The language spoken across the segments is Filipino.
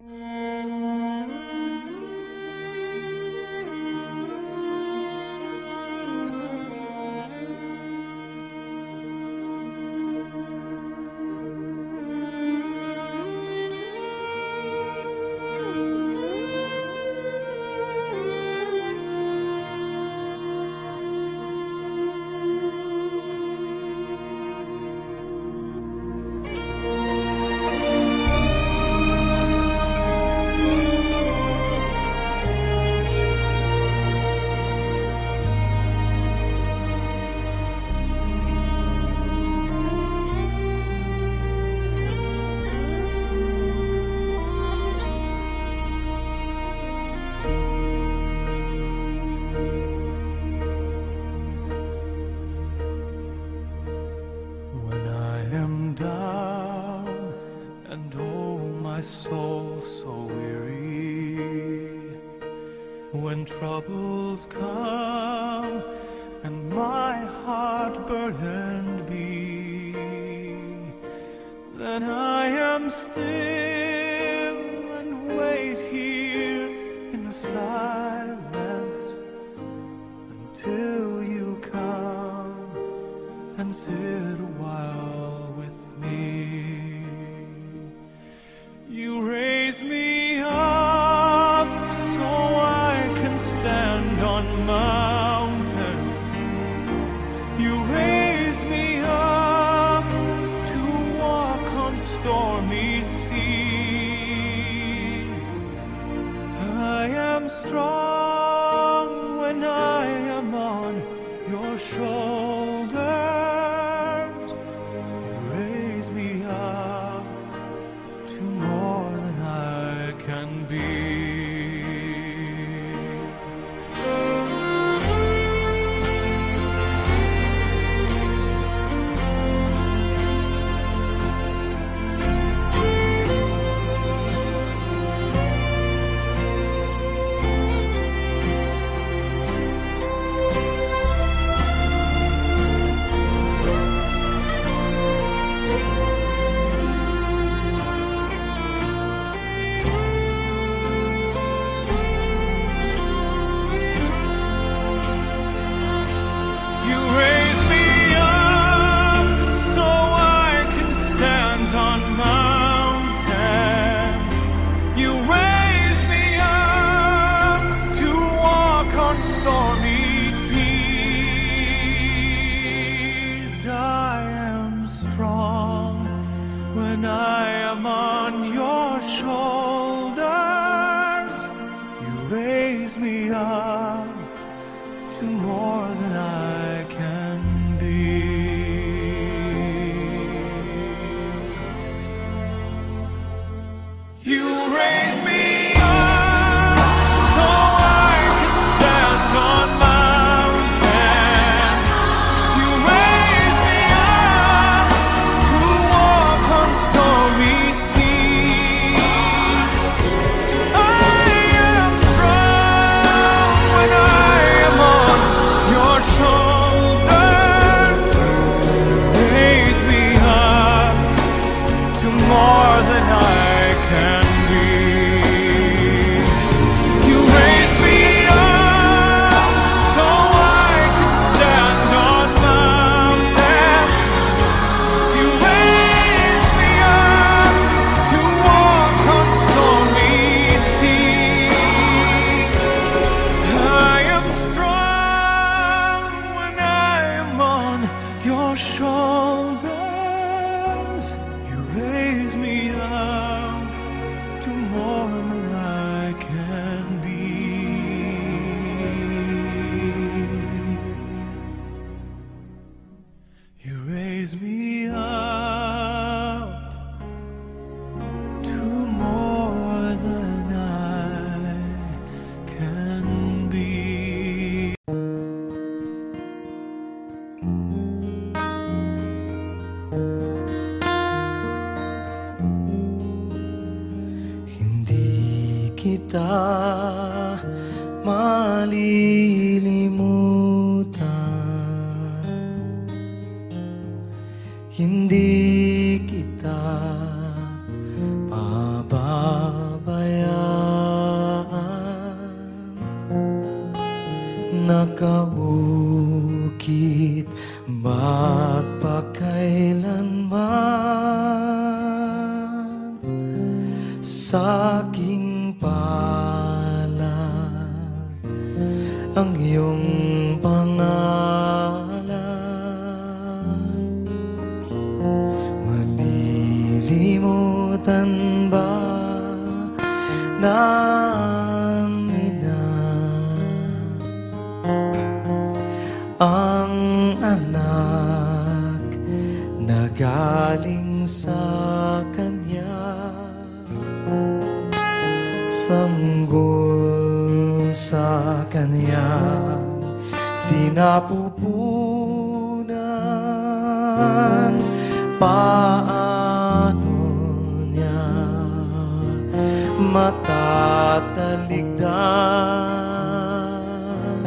My soul so weary, when troubles come and my heart burdened be, then I am still and wait here in the silence until you come and sit a while with me. You raise me up so I can stand on mountains. You raise me up to walk on stormy seas. I am strong when I am on your shoulders. You raise me up to more than I can be. Stormy seas, I am strong when I am on your shoulders. You raise me up to more than I can be. You raise me more than I can be. You raise me up so I can stand on mountains. You raise me up to walk on stormy seas. I am strong when I am on your shoulders. You raise me up to more than I can be. You raise me up to more than I can be. Kita malilimutan, hindi kita pababayaan. sa aking palad ang iyong pangalan. Malilimutan ba ng ina ang anak na galing sa kanya? Sanggol sa kanyang sinapupunan, paano niya matataligdan?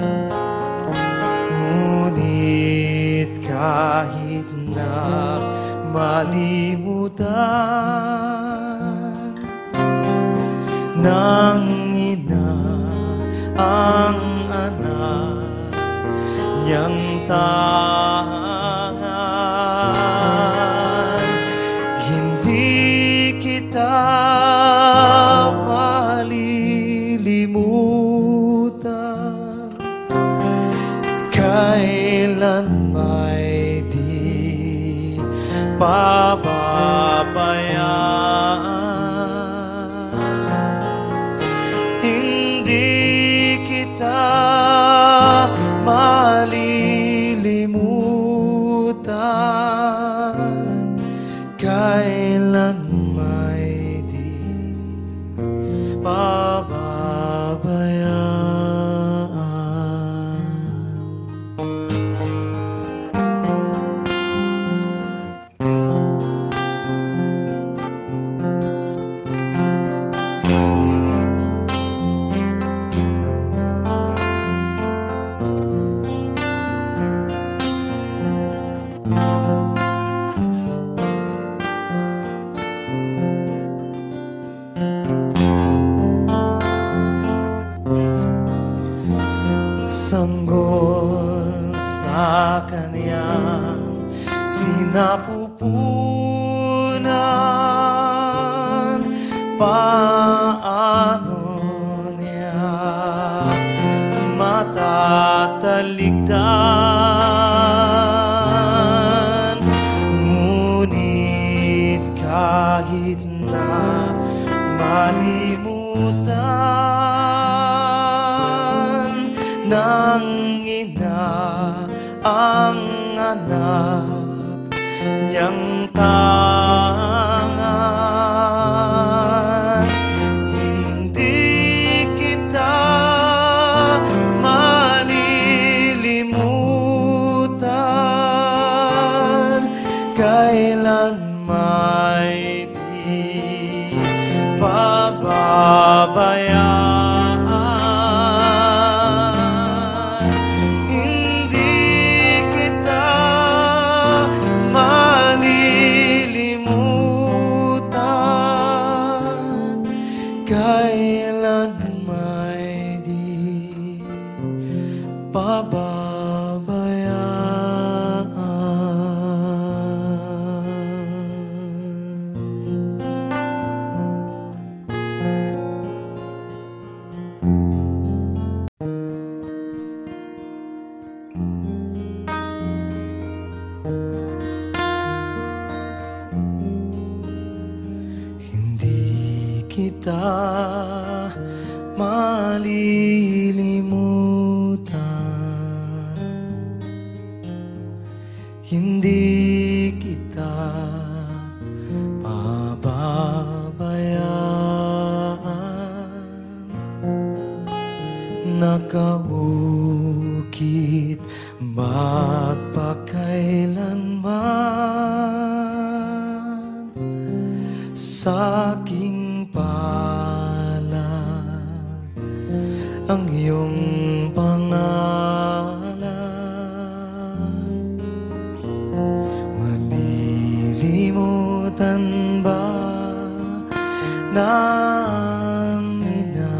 Ngunit kahit na malimutan ng ina ang anak niyang tangan, hindi kita malilimutan, kailan may di pababayaan. Malilimutan, kailan may di pababayaan. Sanggol sa kanyang sinapupunan, paano niya matataligdan? Ngunit kahit na malimutan ng ina ang anak niyang tangan, hindi kita malilimutan, kailan may di pababayaan. Hindi kita malilimutan, kailan may di pababayaan. Hindi kita malilimutan, hindi kita pababayaan. Nakaukit magpakailanman sa aking palad ang iyong pangalan. Malilimutan ba ng ina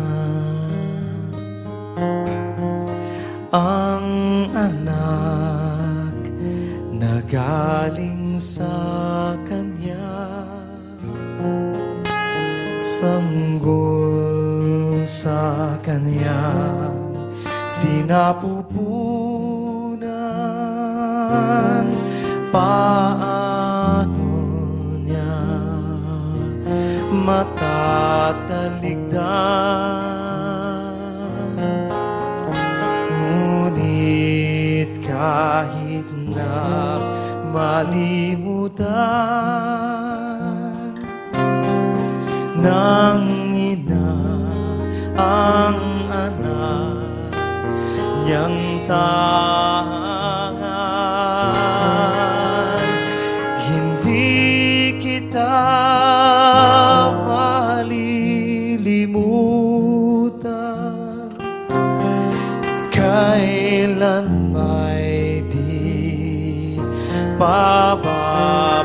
ang anak na galing sa kanya? sanggol sa kanyang sinapupunan. Paano niya matataligdan? Ngunit kahit na malimutan ng ina ang anak niyang tangan, hindi kita malilimutan. Kailan may di pababa